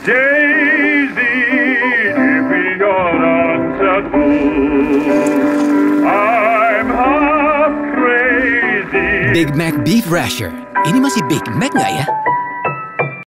Jay-Z, if you're unsettled, I'm half crazy. Big Mac Beef Rasher. Ini masih Big Mac nggak ya?